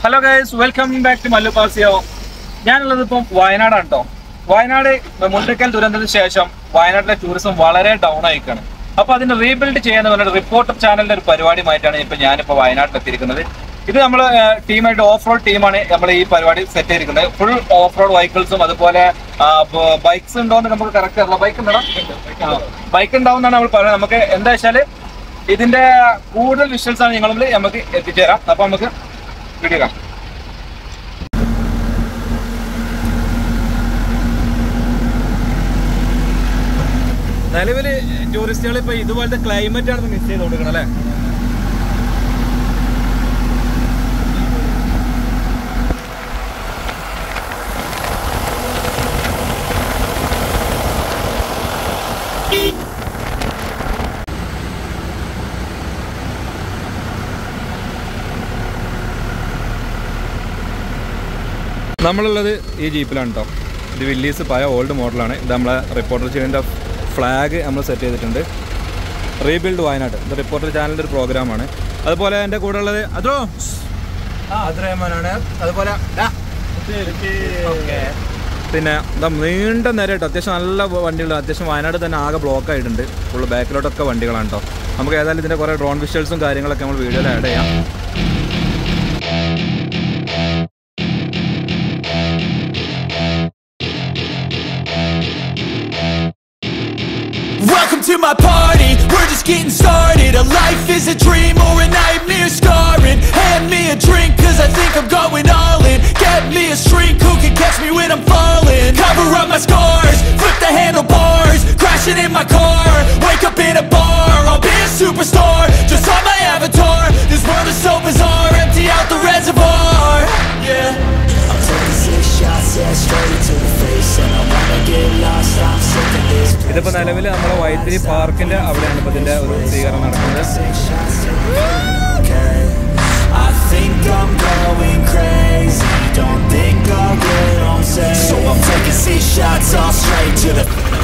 Hello guys, welcome back to Mallu Pasiyo. ഞാനുള്ളത് ഇപ്പം വയനാടാണ് കേട്ടോ. വയനാട് മുണ്ടക്കൽ ദുരന്തത്തിന് ശേഷം വയനാട്ടിലെ ടൂറിസം വളരെ ഡൗൺ ആയിക്കാണ്. അപ്പൊ അതിന് റീബിൽഡ് ചെയ്യാന്ന് പറഞ്ഞ റിപ്പോർട്ടർ ചാനലിന്റെ ഒരു പരിപാടിയുമായിട്ടാണ് ഞാനിപ്പോൾ വയനാട്ടിൽ എത്തിയിരിക്കുന്നത്. ഇത് നമ്മൾ ടീമായിട്ട് ഓഫ് റോഡ് ടീമാണ് നമ്മൾ ഈ പരിപാടി സെറ്റ് ചെയ്തിരിക്കുന്നത്. ഫുൾ ഓഫ് റോഡ് വെഹിക്കിൾസും അതുപോലെ ബൈക്സ് ഉണ്ടോന്ന് നമുക്ക് കറക്റ്റ് അറിയില്ല. ബൈക്ക് ഉണ്ടാവും എന്നാണ് നമ്മൾ പറയുന്നത്. നമുക്ക് എന്താ വെച്ചാൽ ഇതിന്റെ കൂടുതൽ വിഷ്വൽസ് ആണ് നിങ്ങളിൽ നമുക്ക് എത്തിച്ചേരാം. അപ്പൊ നമുക്ക് വീഡിയോ കാണാം. നിലവില് ടൂറിസ്റ്റുകൾ ഇപ്പൊ ഇതുപോലത്തെ ക്ലൈമറ്റ് ആണ് മിസ് ചെയ്ത് കൊടുക്കണം അല്ലേ? നമ്മളുള്ളത് ഈ ജീപ്പിലാണ് കേട്ടോ. ഇത് വില്ലീസ് പഴയ ഓൾഡ് മോഡലാണ്. ഇത് നമ്മളെ റിപ്പോർട്ടർ ചാനലിൻ്റെ ഫ്ലാഗ് നമ്മൾ സെറ്റ് ചെയ്തിട്ടുണ്ട്. റീബിൽഡ് വയനാട്, ഇത് റിപ്പോർട്ടർ ചാനലിൻ്റെ ഒരു പ്രോഗ്രാമാണ്. അതുപോലെ എൻ്റെ കൂടെ ഉള്ളത് അദ്രഹ്മാനാണ്. അതുപോലെ പിന്നെ എന്താ നീണ്ട നേരമായിട്ട് അത്യാവശ്യം നല്ല വണ്ടികൾ. അത്യാവശ്യം വയനാട് തന്നെ ആകെ ബ്ലോക്ക് ആയിട്ടുണ്ട്. ഫുള്ള് ബാക്കിലോട്ടൊക്കെ വണ്ടികളാണ് കേട്ടോ. നമുക്ക് ഏതായാലും ഇതിൻ്റെ കുറേ ഡ്രോൺ വിഷ്വൽസും കാര്യങ്ങളൊക്കെ നമ്മൾ വീഡിയോയിൽ ആഡ് ചെയ്യാം. Welcome to my party, we're just getting started. A life is a dream or a nightmare scarring. Hand me a drink cause I think I'm going all in. Get me a shrink who can catch me when I'm falling. Cover up my scars, flip the handlebars. Crashing in my car, wake up in a bar. I'll be a superstar, just on my avatar. This world is so bizarre, empty out the reservoir. Yeah, I'm taking 6 shots, yeah, straight to the face. And I wanna get lost, I'm sick of this. ഇതിപ്പോൾ നിലവിൽ നമ്മുടെ വൈത്തിരി പാർക്കിന്റെ അവിടെയാണ് ഇപ്പോൾ ഇതിന്റെ ഒരു സ്വീകരണം നടക്കുന്നത്. I think I'm going crazy. Don't think I'll get on safe. So I'm taking 6 shots all straight to the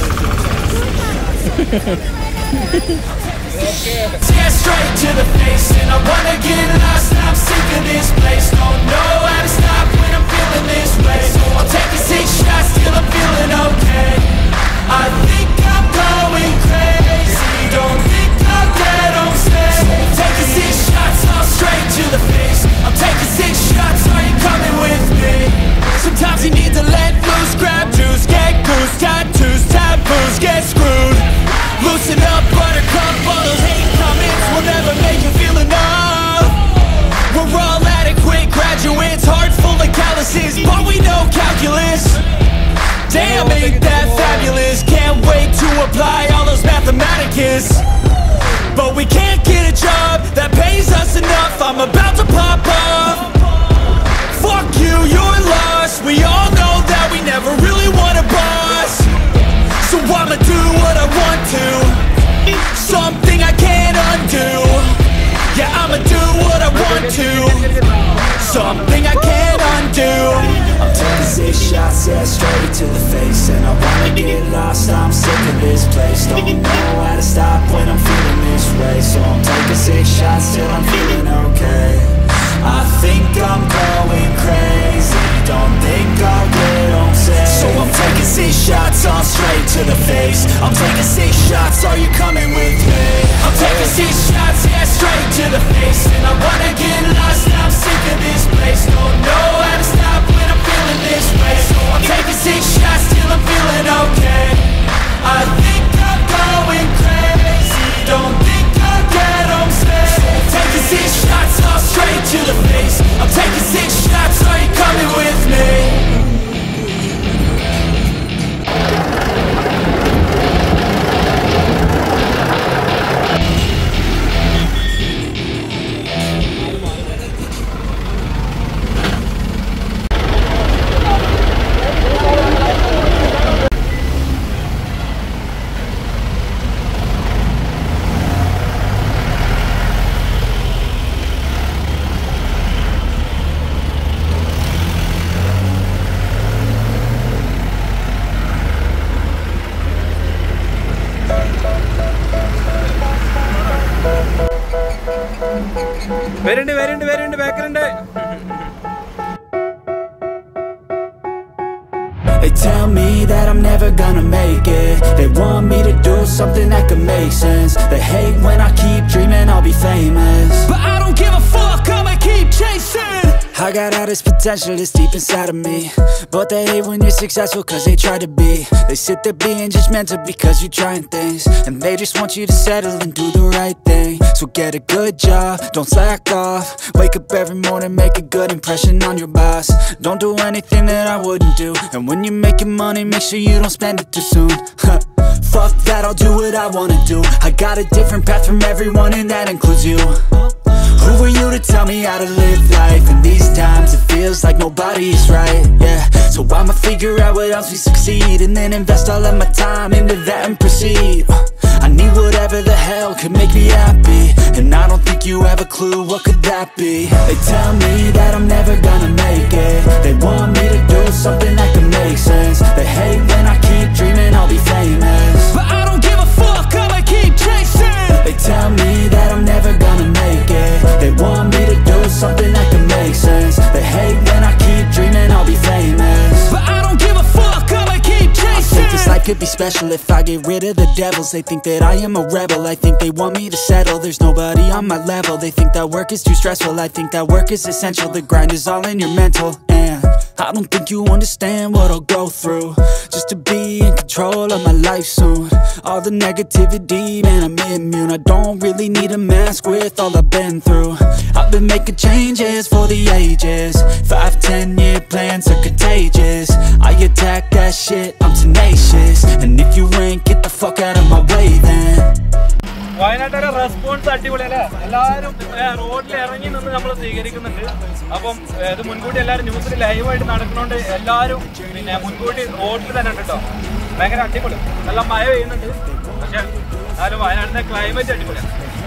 yeah, straight to the face. And I wanna get lost, I'm sick of this place. Don't know how to stop when I'm feeling this way. So I'm taking 6 shots till I'm feeling okay. I think I'm going crazy. Don't think I'll get on stage. I'm taking 6 shots all straight to the face. I'm taking 6 shots, are you coming with me? Sometimes you need to let loose, grab juice, get goose, tattoos, taboos, get screwed. Loosen up, buttercup, all those hate comments will never make you feel enough. We're all adequate graduates, heart full of calluses, but we know calculus. Damn, ain't that fabulous. Can't wait to apply all those mathematicus. But we can't get a job that pays us enough. I'm about to pop off. Fuck you, you're lost. We all know that we never really want a boss. So I'ma do what I want to, something I can't undo. Yeah, I'ma do what I want to, something I can't undo. I'm taking 6 shots, yeah, straight to the face. And I wanna get lost, I'm sick of this place. Don't know how to stop when I'm feeling this way. So I'm taking 6 shots till I'm feeling okay. I think I'm going crazy. Don't think I'll get on safe. So I'm taking 6 shots all straight to the face. I'm taking 6 shots, are you coming with me? I'm taking 6 shots, yeah, straight to the face. And I wanna get lost, I'm sick of this place. Don't know how to stop when I'm feeling this way. So I'm taking 6 shots till I'm feeling okay. I think I'm going crazy. Don't think I'll get on stage. I'm taking 6 shots all straight to the face. I'm taking 6 shots, are you coming with me? വരുന്നുണ്ട് ബാക്കിലുണ്ട്. tell me that I'm never gonna make it. They want me to do something that could make sense. They hate when I keep dreaming I'll be famous, but I don't give a fuck, I'ma keep chasing. I got all this potential that's deep inside of me, but they hate when you're successful cause they try to be. They sit there being judgmental because you're trying things, and they just want you to settle and do the right thing. So get a good job, don't slack off. Wake up every morning, make a good impression on your boss. Don't do anything that I wouldn't do, and when you're making money, make sure you don't spend it too soon. Fuck that, I'll do what I wanna do. I got a different path from everyone, and that includes you. Who are you to tell me how to live life? In these times it feels like nobody is right, yeah. So I'ma figure out what else we succeed, and then invest all of my time into that and proceed. I need whatever the hell could make me happy, and I don't think you have a clue what could that be. They tell me that I'm never gonna make it. They want me to do something that could make sense. They hate when I keep dreaming I'll be famous, but I don't give a fuck, I'ma keep chasing. They tell me that I'm never gonna make it. They want me to do something that could make sense. They hate when I keep dreaming I'll be famous, but I don't give a fuck, I'ma keep chasing. I think this life could be special if I get rid of the devils. They think that I am a rebel, I think they want me to settle. There's nobody on my level. They think that work is too stressful, I think that work is essential. The grind is all in your mental, and I don't think you understand what I'll go through just to be in control of my life soon. All the negativity, man, I'm immune. I don't really need a mask with all I've been through. I've been making changes for the ages. 5-10 year plans are contagious. I attack that shit, I'm tenacious, and if you ain't, get the fuck out of my way then. വയനാട്ടിലെ response അടിപൊളിയല്ലേ? എല്ലാവരും റോഡിൽ ഇറങ്ങി നിന്ന് നമ്മൾ സ്വീകരിക്കുന്നുണ്ട്. അപ്പം ഇത് മുൻകൂട്ടി എല്ലാവരും ന്യൂസിൽ ലൈവായിട്ട് നടക്കുന്നതുകൊണ്ട് എല്ലാവരും പിന്നെ മുൻകൂട്ടി റോഡിൽ തന്നെ ഉണ്ട് കേട്ടോ. ഭയങ്കര അടിപൊളി, നല്ല മഴ പെയ്യുന്നുണ്ട്, പക്ഷെ എന്നാലും വയനാട്ടിലെ ക്ലൈമറ്റ് അടിപൊളിയാണ്.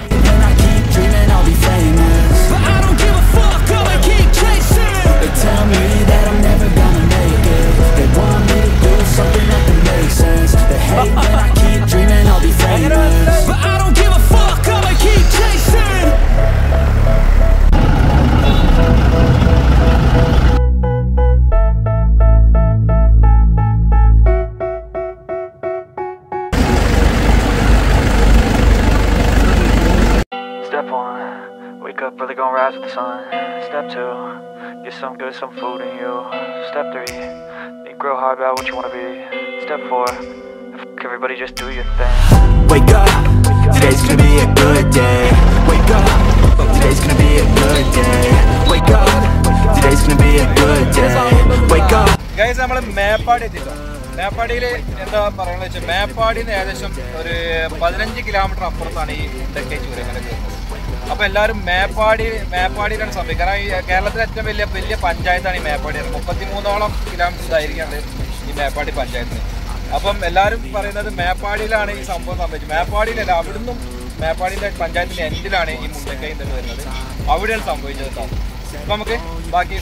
Step 1, wake up early, gonna rise with the sun. Step 2, get some food in you. Step 3, think real hard about what you wanna be. Step 4, everybody just do your thing. Wake up, today's gonna be a good day. Wake up, today's gonna be a good day. Wake up, today's gonna be a good day. Wake up. Guys, നമ്മൾ മേപ്പാടി എത്തിച്ചോ. മേപ്പാടിയിൽ എന്താ പറയുന്നത് വെച്ചാൽ മേപ്പാടിയിൽ നിന്ന് ഏകദേശം ഒരു 15 kilometre അപ്പുറത്താണ് ഈ മുണ്ടക്കൈ ചൂരമല കയറുന്നത്. അപ്പോൾ എല്ലാവരും മേപ്പാടിയിലാണ് സംഭവിക്കുക. കാരണം ഈ കേരളത്തിലെ ഏറ്റവും വലിയ പഞ്ചായത്താണ് ഈ മേപ്പാടി. 33ഓളം കിലോമീറ്റർ ദൈർഘ്യമുണ്ട് ഈ മേപ്പാടി പഞ്ചായത്തിന്. അപ്പം എല്ലാവരും പറയുന്നത് മേപ്പാടിയിലാണ് ഈ സംഭവം സംഭവിച്ചത്. മേപ്പാടിയിലല്ല, അവിടുന്നും മേപ്പാടിയിലെ പഞ്ചായത്തിൻ്റെ എൻഡിലാണ് ഈ മുണ്ടക്കൈ എന്ന് വരുന്നത്. അവിടെയാണ് സംഭവിച്ചത് കേട്ടോ. അപ്പം നമുക്ക് ബാക്കി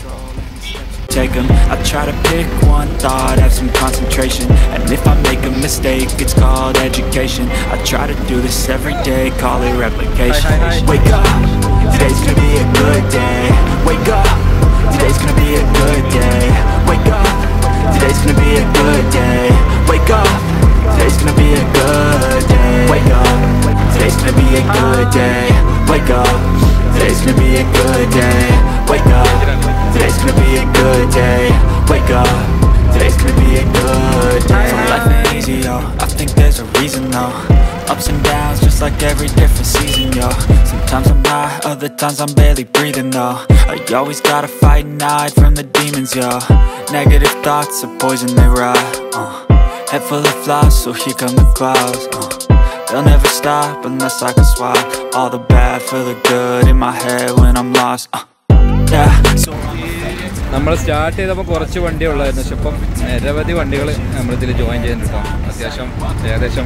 take them. I try to pick one thought, have some concentration, and if I make a mistake, it's called education. I try to do this every day, call it replication. Wake up, today's gonna be a good day. Wake up, today's gonna be a good day. Wake up, today's gonna be a good day. Wake up, today's gonna be a good day. Wake up, today's gonna be a good day. Wake up, today's gonna be a good day. Wake up, today's gonna be a good day. Wake up, today's gonna be a good day. So life ain't easy, yo, I think there's a reason, though. Ups and downs, just like every different season, yo. Sometimes I'm high, other times I'm barely breathing, though. I always gotta fight and hide from the demons, yo. Negative thoughts are poison, they rot. Head full of flies, so here come the clouds. They'll never stop unless I can swap all the bad for the good in my head when I'm lost. Yeah, so നമ്മൾ start ചെയ്തപ്പോൾ കുറച്ച് വണ്ടി ഉള്ളായിരുന്നു, പക്ഷെ ഇപ്പം നിരവധി വണ്ടികൾ നമ്മളിതിൽ ജോയിൻ ചെയ്യുന്നുണ്ട് കേട്ടോ. അത്യാവശ്യം ഏകദേശം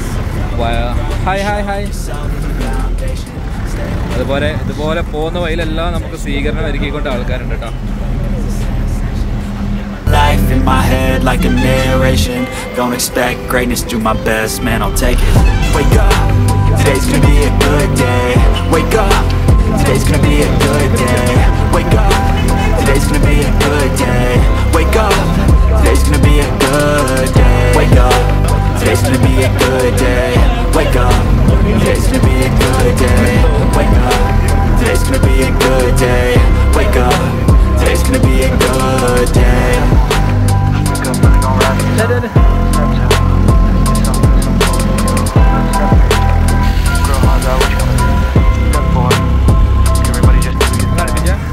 ഹായ് ഇതുപോലെ പോകുന്ന വഴിയിലെല്ലാം നമുക്ക് സ്വീകരണം ഒരുക്കിക്കൊണ്ട് ആൾക്കാരുണ്ട് കേട്ടോ. life in my head like a narration. Don't expect greatness, do my best, man, I'll take it. Wake up, today's gonna be a good day. Wake up, today's gonna be a good day. Wake up, today's gonna be a good day. Wake up, today's gonna be a good a good day. Wake up, today's gonna be a good day. Wake up, today's gonna be a good day. Wake up, today's gonna be a good day. Wake up, really gon' rise to the sun. Step 2, get some good, some food in you. Step 3, grow hard about what you wanna be. Step 4, everybody just do your thing.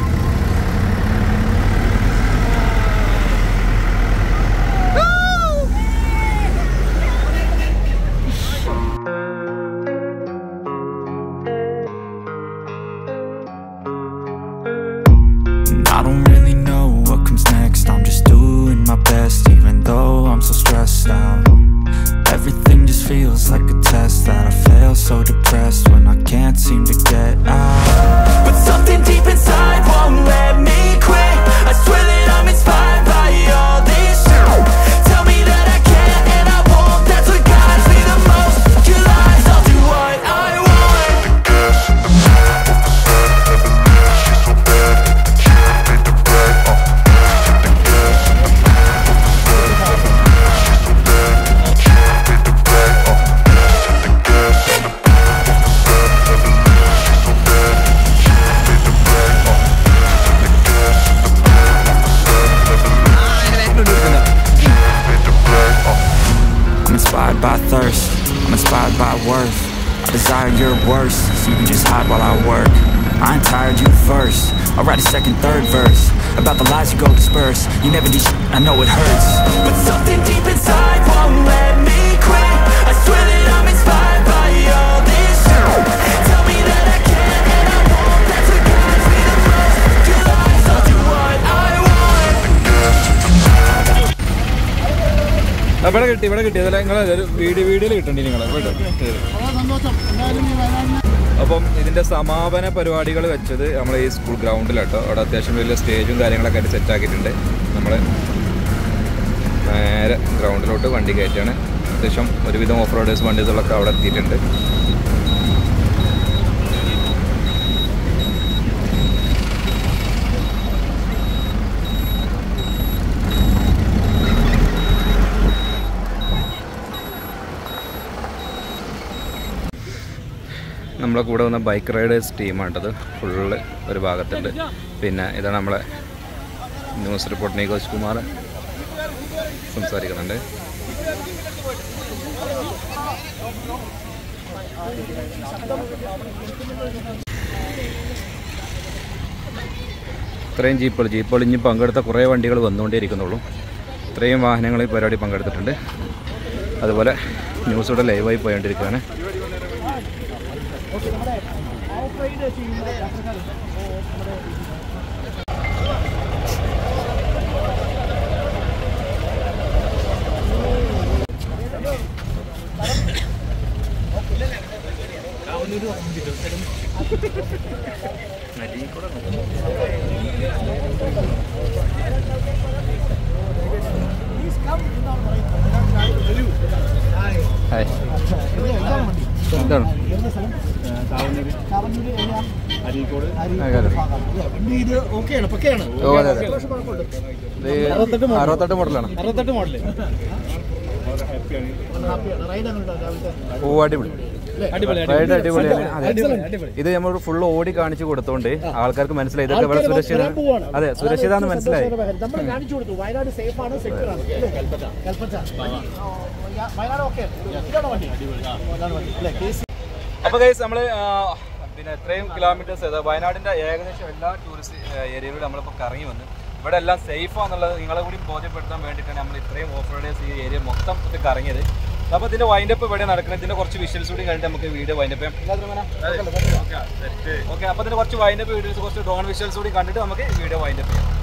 I don't really know what comes next. I'm just doing my best, even though I'm so stressed out. Everything just feels like a test that I fail, so depressed when I can't seem to get out. But something deep inside won't let me quit. I swear that I'm inspired by all this shit. Tell me that I can't and I won't. That's what guides me the most. Your lies, I'll do what I want. Thirst, I'm inspired by worth. I desire your worst, so you can just hide while I work. I ain't tired, you first. I'll write a second, third verse about the lies you go disperse. You never do shit, I know it hurts. But something deep inside won't let me quit. I swear that I'm inspired by all this shit. Tell me that I can't and I won't. That's what guides me the most. Your lies, I'll do what I want. ഇവിടെ കിട്ടി അതല്ല നിങ്ങൾ വീഡിയോയിൽ കിട്ടണ്ടി നിങ്ങൾ അപ്പം ഇതിൻ്റെ സമാപന പരിപാടികൾ വെച്ചത് നമ്മൾ ഈ സ്കൂൾ ഗ്രൗണ്ടിലാട്ടോ. അവിടെ അത്യാവശ്യം വലിയ സ്റ്റേജും കാര്യങ്ങളൊക്കെ ആയിട്ട് സെറ്റാക്കിയിട്ടുണ്ട്. നമ്മൾ നേരെ ഗ്രൗണ്ടിലോട്ട് വണ്ടി കയറ്റാണ്. അത്യാവശ്യം ഒരുവിധം ഓഫ് റോഡേഴ്സ് വണ്ടീസുകളൊക്കെ അവിടെ എത്തിയിട്ടുണ്ട്. നമ്മളെ കൂടെ വന്ന ബൈക്ക് റൈഡേഴ്സ് ടീമാണിട്ടത്. ഫുള്ള് ഒരു ഭാഗത്തുണ്ട്. പിന്നെ ഇതാണ് നമ്മളെ ന്യൂസ് റിപ്പോർട്ട് നികോഷ് കുമാർ സംസാരിക്കുന്നുണ്ട്. ഇത്രയും ജീപ്പുകൾ ഇനി പങ്കെടുത്ത കുറേ വണ്ടികൾ വന്നുകൊണ്ടേയിരിക്കുന്നുള്ളൂ. ഇത്രയും വാഹനങ്ങൾ ഈ പരിപാടി പങ്കെടുത്തിട്ടുണ്ട്. അതുപോലെ ന്യൂസിലൂടെ ലൈവായി പോയോണ്ടിരിക്കുകയാണ്. എന്താണ് അറുപത്തെട്ട് മോഡലാണ്. ഓ അടിപൊളി റൈഡ് അടിപൊളിയാണ്. ഇത് നമ്മൾ ഫുള്ള് ഓടി കാണിച്ചു കൊടുത്തോണ്ട് ആൾക്കാർക്ക് മനസ്സിലായി ഇതൊക്കെ വളരെ സുരക്ഷിത. അതെ സുരക്ഷിതാന്ന് മനസ്സിലായി. അപ്പോൾ ഗൈസ് നമ്മൾ പിന്നെ ഇത്രയും കിലോമീറ്റേഴ്സ് വയനാടിൻ്റെ ഏകദേശം എല്ലാ ടൂറിസ്റ്റ് ഏരിയയിലും നമ്മളിപ്പോൾ കറങ്ങി വന്ന് ഇവിടെ എല്ലാം സേഫാന്നുള്ളത് നിങ്ങളെ കൂടി ബോധ്യപ്പെടുത്താൻ വേണ്ടിയിട്ടാണ് നമ്മൾ ഇത്രയും ഓഫ് റോഡേഴ്സ് ഈ ഏരിയ മൊത്തം ഇത് കറങ്ങിയത്. അപ്പോൾ ഇതിൻ്റെ വൈൻഡപ്പ് ഇവിടെ നടക്കുന്നത്. ഇതിൻ്റെ കുറച്ച് വിഷ്വൽസ് കൂടി കഴിഞ്ഞിട്ട് നമുക്ക് വീഡിയോ വൈൻഡപ്പ് ചെയ്യാം. ഓക്കെ അപ്പോൾ ഇതിൻ്റെ കുറച്ച് വൈൻഡപ്പ് വീഡിയോസ് കുറച്ച് ഡ്രോൺ വിഷ്വൽസ് കൂടി കണ്ടിട്ട് നമുക്ക് വീഡിയോ വൈൻഡപ്പ് ചെയ്യാം.